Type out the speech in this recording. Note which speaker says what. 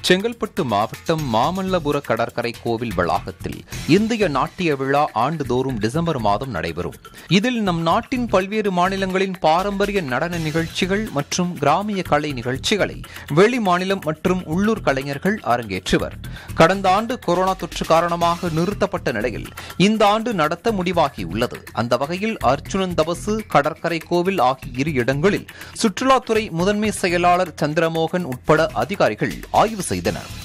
Speaker 1: செங்கல்பட்டு மாவட்டம் மாமல்லபுர கடற்கரை கோவில் வளாகத்தில் இந்திய நாட்டிய விழா ஆண்டுதோறும் டிசம்பர் மாதம் நடைபெறும். இதில் நம் நாட்டின் பல்வேறு மாநிலங்களின் பாரம்பரிய நடன நிகழ்ச்சிகள் மற்றும் கிராமிய கலை நிகழ்ச்சிகளை வெளி மாநிலம் மற்றும் உள்ளூர் கலைஞர்கள் அரங்கேற்றுவர். கடந்த ஆண்டு கொரோனா தொற்று காரணமாக நிறுத்தப்பட்ட நிலையில் இந்த ஆண்டு நடத்த முடிவாகியுள்ளது. அந்த வகையில் அர்ஜுனன் தபசு, கடற்கரை கோவில் ஆகிய இரு இடங்களில் சுற்றுலாத்துறை முதன்மை செயலாளர் சந்திரமோகன் உட்பட அதிகாரிகள் ஆய்வு செய்தனர்.